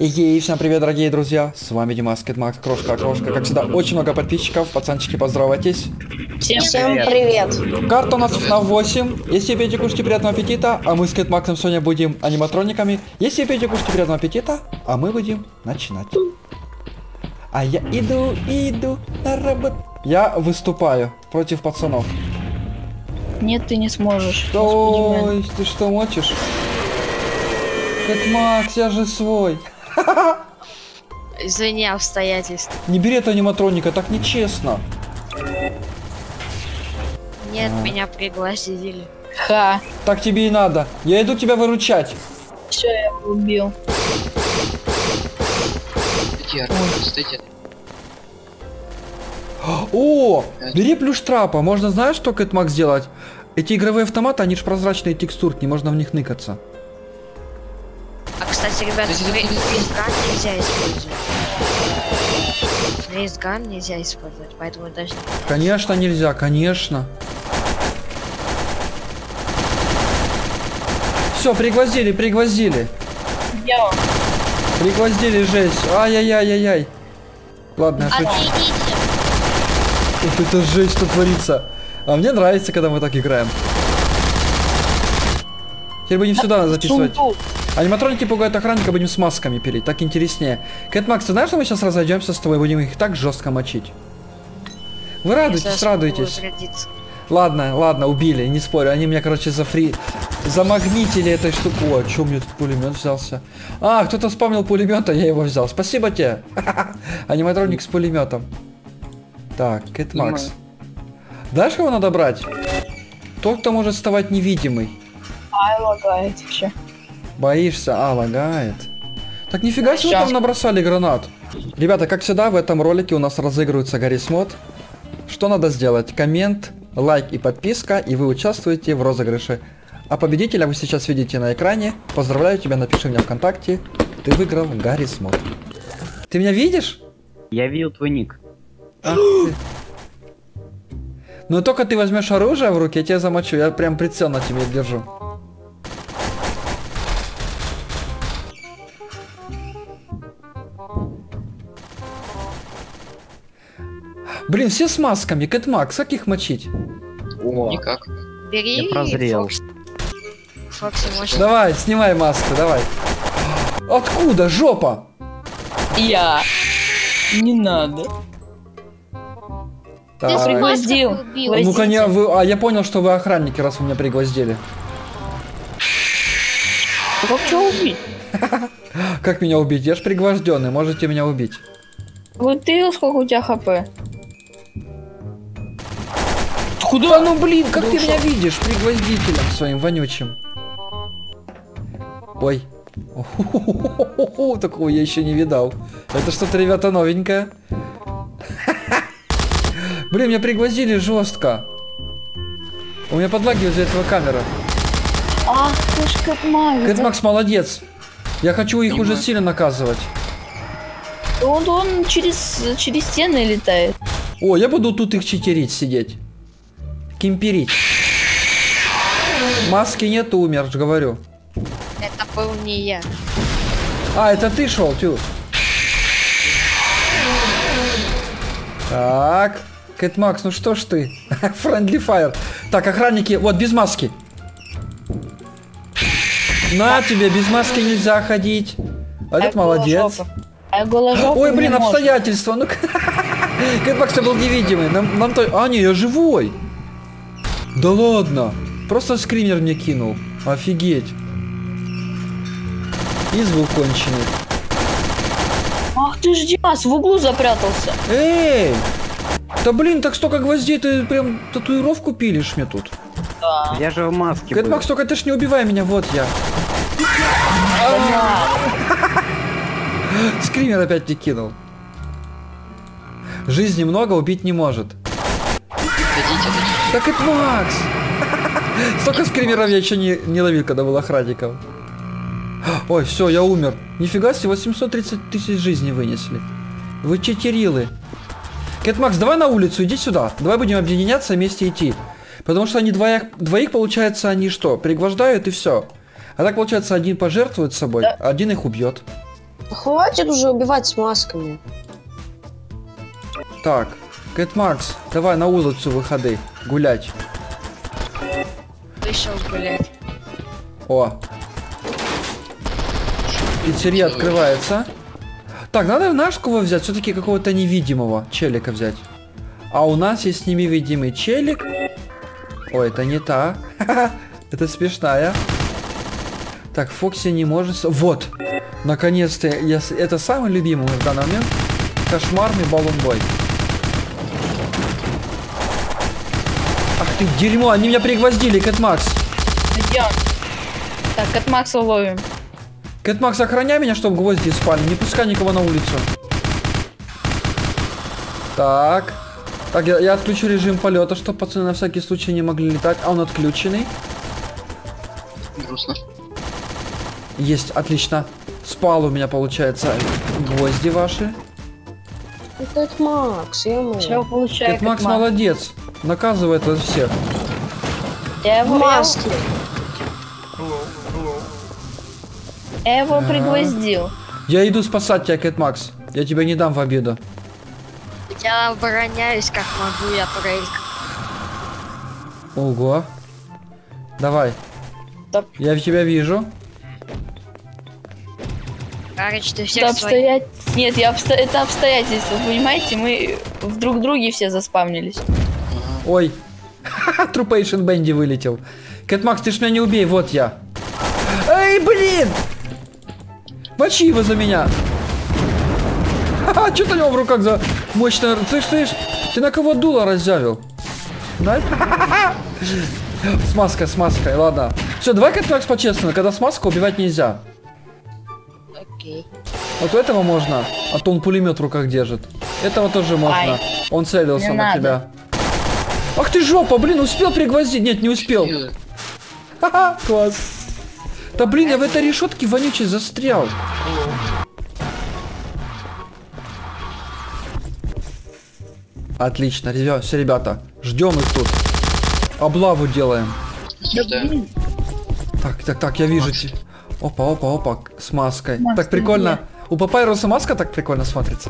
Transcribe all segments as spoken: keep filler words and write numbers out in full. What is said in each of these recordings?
И всем привет, дорогие друзья, с вами Димас, Кэтмакс, Крошка, Крошка. Как всегда, очень много подписчиков, пацанчики, поздоровайтесь. Всем, Всем привет. привет. Карта у нас на восемь. Если пьете, кушайте, приятного аппетита. А мы с Кэтмаксом сегодня будем аниматрониками. Если пьете, кушайте, приятного аппетита. А мы будем начинать. А я иду, иду на работу. Я выступаю против пацанов. Нет, ты не сможешь. Ой, ты что мочишь? Кэтмакс, я же свой. Извини, обстоятельства. Не бери это аниматроника, так нечестно. Нет, а. меня пригласили. Ха. Так тебе и надо. Я иду тебя выручать. Все, я его убил. Стойте. О, бери плюш трапа. Можно, знаешь, что Кэтмакс сделать? Эти игровые автоматы, они же прозрачные текстурки, можно в них ныкаться. А, кстати, ребята, фейсган нельзя использовать. Фейсган нельзя использовать, поэтому даже... Конечно нельзя, конечно. Все, пригвоздили, пригвоздили. Я. Пригвоздили, жесть. Ай-яй-яй-яй-яй. Ладно, я хочу... Ух, это жесть, что творится. А мне нравится, когда мы так играем. Теперь будем сюда записывать. Аниматроники пугают охранника, будем с масками пилить, так интереснее. Кэтмакс, ты знаешь, что мы сейчас разойдемся с тобой, будем их так жестко мочить? Вы радуйтесь, радуйтесь. Ладно, ладно, убили, не спорю. Они меня, короче, зафри... замагнитили этой штукой. О, чё мне тут пулемет взялся? А, кто-то вспомнил пулемет, а я его взял. Спасибо тебе. Аниматроник с пулеметом. Так, Кэтмакс. Знаешь, кого надо брать? Тот, кто может вставать невидимый. Ай, лагает вообще. Боишься? А, лагает. Так нифига себе там набросали гранат. Ребята, как всегда, в этом ролике у нас разыгрывается Гаррис Мод. Что надо сделать? Коммент, лайк и подписка, и вы участвуете в розыгрыше. А победителя вы сейчас видите на экране. Поздравляю тебя, напиши мне ВКонтакте. Ты выиграл Гаррис Мод. Ты меня видишь? Я видел твой ник. Ах ты. Ну только ты возьмешь оружие в руки, я тебя замочу. Я прям прицел на тебе держу. Блин, все с масками. Кэтмакс, как их мочить? О, никак. Бери. Я прозрел. Фокс. Фокси, может... Давай, снимай маску, давай. Откуда? Жопа! Я. Не надо. Так. Ты пригвоздил. Ну-ка, не, вы... А я понял, что вы охранники, раз вы меня пригвоздили. Как что убить? Как меня убить? Я ж пригвожденный, можете меня убить. Вот ты, сколько у тебя хп? Куда? Ну блин, как ты меня видишь? Пригвоздителем своим вонючим. Ой. Такого я еще не видал. Это что-то, ребята, новенькое. Блин, меня пригвоздили жестко. У меня подлагивает из-за этого камера. Ах ты ж Кэтмакс. Кэтмакс молодец. Я хочу их уже сильно наказывать. Он, он через, через стены летает. О, я буду тут их читерить, сидеть. Кемперить. Маски нету, умер, же говорю. Это был не я. А, это ты шел, тю. Так. Кэтмакс, ну что ж ты? Friendly fire. Так, охранники, вот, без маски. На тебе, без маски нельзя ходить. А этот молодец. Ой, блин, обстоятельства. Ну, Кэтмакс был невидимый. Нам, нам то... А, не, я живой. Да ладно. Просто скример мне кинул. Офигеть. И звук конченый. Ах ты ж, Димас, в углу запрятался. Эй! Да блин, так столько гвоздей, ты прям татуировку пилишь мне тут. Да. Я же в маске. Кэтмакс, только ты ж не убивай меня, вот я. Скример опять не кинул. Жизни много, убить не может. Так это Макс. Столько скримеров я еще не, не ловил, когда был охранником. Ой, все, я умер. Нифига себе, восемьсот тридцать тысяч жизней вынесли. Вы читерилы. Кэтмакс, давай на улицу, иди сюда. Давай будем объединяться, вместе идти. Потому что они двоих, двоих получается, они что, пригвождают и все. А так получается, один пожертвует собой, да. Один их убьет. Хватит уже убивать с масками. Так, Кэт Макс, давай на улицу выходи, гулять. Вышел гулять. О. Пиццерия открывается. Так, надо наш кого взять, все-таки какого-то невидимого челика взять. А у нас есть невидимый челик. Ой, это не та. Это смешная. Так, Фокси не может... Вот. Наконец-то, я... это самый любимый в данный момент. Кошмарный баллонбой. Ах ты, дерьмо, они меня пригвоздили, Кэт Макс. Идем. Так, Кэт Макса ловим. Кэт Макс, охраняй меня, чтобы гвозди спали. Не пускай никого на улицу. Так. Так, я, я отключу режим полета, чтобы пацаны на всякий случай не могли летать. А он отключенный. Грустно. Есть, отлично. Спал у меня, получается, гвозди ваши. Кэт Макс, я Все, получай, Кэт Макс молодец. Наказывает вас всех. Я его, Маски. я его пригвоздил. Я иду спасать тебя, Кэт Макс. Я тебя не дам в обиду. Я обороняюсь как могу, я прыг. Ого. Давай. Стоп. Я тебя вижу. Карыч, ты Это всех своих... обстоят... Нет, я обсто... это обстоятельства, понимаете? Мы в друг друге все заспавнились. Ой. Трупейшн Бенди вылетел. Кэт Макс, ты ж меня не убей, вот я. Эй, блин! Мочи его за меня. Ха-ха, что у него в руках за мощная... Ты слышишь? Ты на кого дуло разъявил? С маской, с маской, ладно. Все, давай, Кэт Макс, по-честному. Когда с маской убивать нельзя. Окей. Вот у этого можно, а то он пулемет в руках держит. Этого тоже можно. Ай, он целился не на надо. тебя. Ах ты жопа, блин, успел пригвоздить? Нет, не успел. Ха-ха, класс. Да блин, я в этой решетке вонючей застрял. Отлично, все, ребята, ждем их тут. Облаву делаем. Осуждаю. Так, так, так, я вижу. те- Опа, опа, опа, с маской. Маска Так прикольно. где? У Папайруса маска так прикольно смотрится.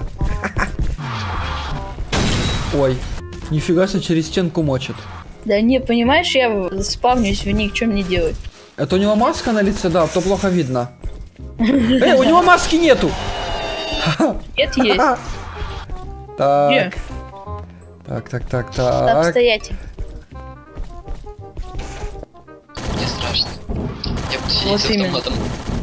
Ой, нифига себе, через стенку мочит. Да не, понимаешь, я спавнюсь в них, что мне делать? Это у него маска на лице, да, то плохо видно. Эй, у него маски нету! Нет, есть. Так. Где? Так, так, так, Это так. обстоятельства. Мне страшно. Я буду сидеть Вот с именно. автоматом.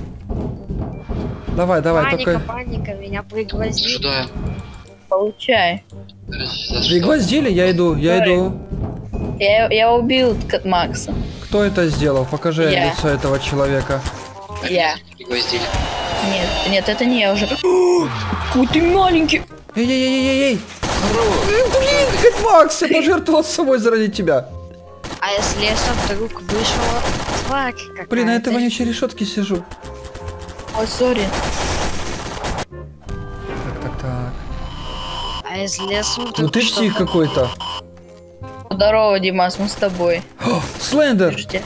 Давай, давай, Паника, только... паника, меня пригвоздили. Осуждаю. Получай. За что? Пригвоздили, я иду, я Давай. иду. Я, я убил Кэт Макса. Кто это сделал? Покажи Я. лицо этого человека. Я. Пригвоздили. Нет, нет, это не я уже. Какой ты маленький. Эй-эй-эй-эй-эй! Блин, Кэт Макс, я пожертвовал собой заради тебя. А если я сам вдруг вышла тварь какая-то? Блин, на этой вонючей решетке сижу. Ой, сори. Так, так, так. А если я сам Ну вдруг ты что-то- псих какой-то. Здорово, Димас, мы с тобой. О, Слендер! Подожди.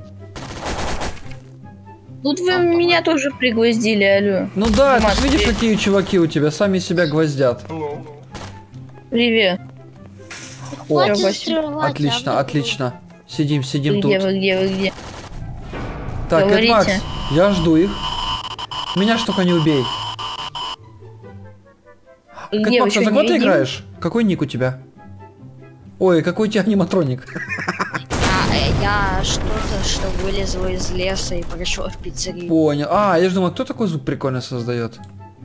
Тут вы меня тоже пригвоздили, алло. Ну да, ты Димас, ж видишь, ты- какие чуваки у тебя, сами себя гвоздят. Привет. О, Хватит стрелять, отлично, отлично. Сидим, Вы сидим где, тут. вы где, вы где? Так, Кэт говорите? Макс, я жду их. Меня ж только не убей. Вы Кэт где, вы Макс, а что, за кого не ты видите? играешь? Какой ник у тебя? Ой, какой у тебя аниматроник. А, э, я что-то, что вылезло из леса и пришло в пиццерию. Понял. А, я же думал, кто такой звук прикольно создает?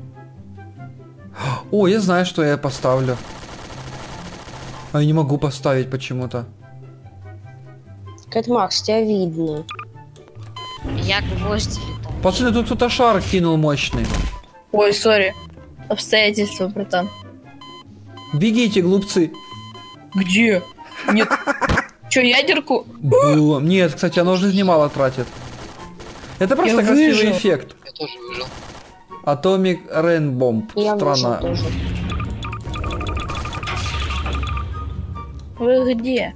О, я знаю, что я поставлю. А я не могу поставить почему-то. Кэт Макс, тебя видно. Я гвозди летаю. Пацаны, тут кто-то шар кинул мощный. Ой, сори. Обстоятельства, братан. Бегите, глупцы. Где? Нет. Че, ядерку? Было. Нет, кстати, оно уже немало тратит. Это просто Я красивый выжил. эффект. Я тоже выжил. Atomic Rain Bomb. Я вышел Страна. тоже. Вы где?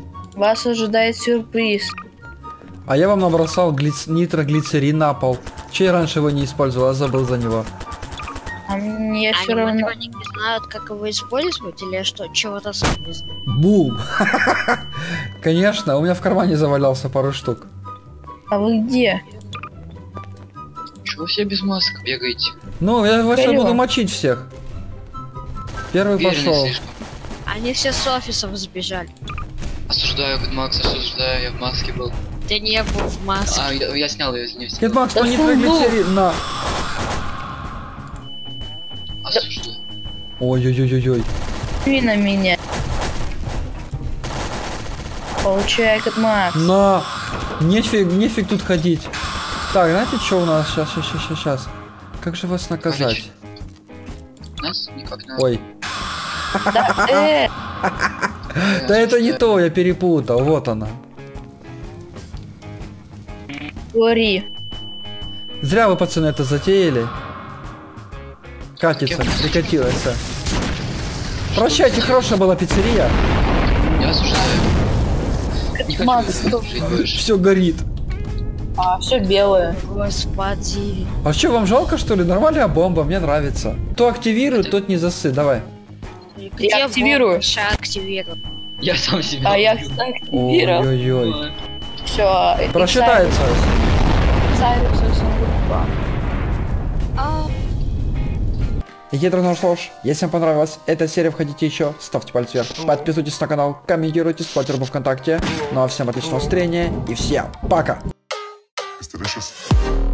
Вас ожидает сюрприз. А я вам набросал глиц... нитроглицерин на пол. Че я раньше его не использовал, а забыл за него. А мне все равно... Аниматроники знают, как его использовать, или я что, чего-то сам не знаю? Бум! Конечно, у меня в кармане завалялся пару штук. А вы где? Чего все без масок бегаете? Ну, я вообще Вперёд. буду мочить всех. Первый Уверенный пошел. слишком. Они все с офисов сбежали. Осуждаю, Макс, осуждаю, я в маске был. Ты не был в маске. А, я, я снял ее, извините. Кэт Макс, Да ну не фу, приглядели на... Осуждаю. Ой-ой-ой-ой-ой. Ты на меня. Получай, Кэт Макс. На! Нефиг, нефиг тут ходить. Так, знаете, что у нас? Сейчас, сейчас, сейчас, сейчас. Как же вас наказать? Нас никак не надо. Ой. Да, э, Да это не то, я перепутал. Вот она. говори. Зря вы, пацаны, это затеяли. Катится, прикатилась. Прощайте, хорошая была пиццерия. Я осуждаю. Не хочу Макс, жить больше. Все горит. А, все белое. Господи. А что, вам жалко, что ли? Нормальная бомба, мне нравится. Кто активирует, тот не зассы. Давай. Где Я активирую. бомба? Ща активирую. Я сам себя. А я активировал. Ой-ой-ой. Все. Просчитается. А, Едро, ну что ж, если вам понравилась эта серия, входите еще, ставьте палец вверх, подписывайтесь на канал, комментируйте, ставьте руку ВКонтакте. Ну а всем отличного настроения и всем пока! It's delicious.